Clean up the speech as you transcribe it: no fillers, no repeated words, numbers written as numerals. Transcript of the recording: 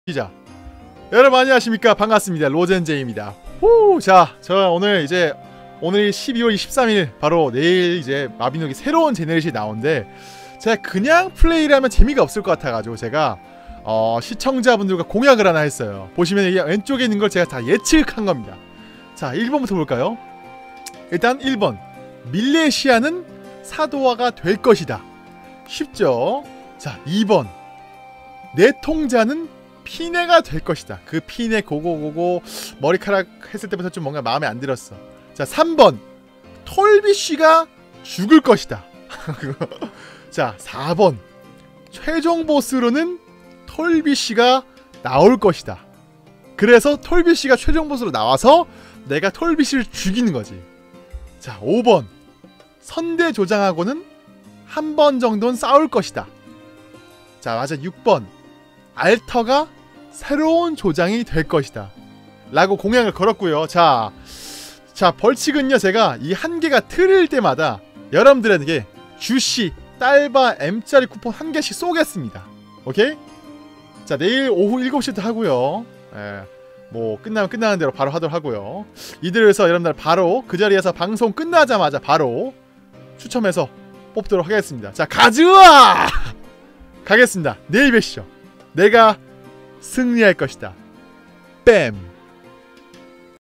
기자. 여러분 안녕하십니까. 반갑습니다. 로젠제입니다. 자, 저 오늘이 12월 23일 바로 내일 이제 마비노기 새로운 제네레이션이 나오는데, 제가 그냥 플레이를 하면 재미가 없을 것 같아가지고 제가 시청자분들과 공약을 하나 했어요. 보시면 이 왼쪽에 있는 걸 제가 다 예측한 겁니다. 자, 1번부터 볼까요? 일단 1번, 밀레시아는 사도화가 될 것이다. 쉽죠? 자, 2번, 내 통자는 피네가 될 것이다. 그 피네 고고고고 머리카락 했을 때부터 좀 뭔가 마음에 안 들었어. 자, 3번, 톨비쉬가 죽을 것이다. 자, 4번, 최종 보스로는 톨비쉬가 나올 것이다. 그래서 톨비쉬가 최종 보스로 나와서 내가 톨비쉬를 죽이는 거지. 자, 5번, 선대 조장하고는 한 번 정도는 싸울 것이다. 자, 맞아. 6번, 알터가 새로운 조장이 될 것이다 라고 공약을 걸었고요. 자, 벌칙은요, 제가 이 한 개가 틀릴 때마다 여러분들에게 주시 딸바 M짜리 쿠폰 한 개씩 쏘겠습니다. 오케이? 자, 내일 오후 7시부터 하고요. 뭐 끝나면 끝나는 대로 바로 하도록 하고요. 이들에서 여러분들 바로 그 자리에서 방송 끝나자마자 바로 추첨해서 뽑도록 하겠습니다. 자, 가즈아! 가겠습니다. 내일 뵙시죠. 내가 승리할 것이다. 뺨!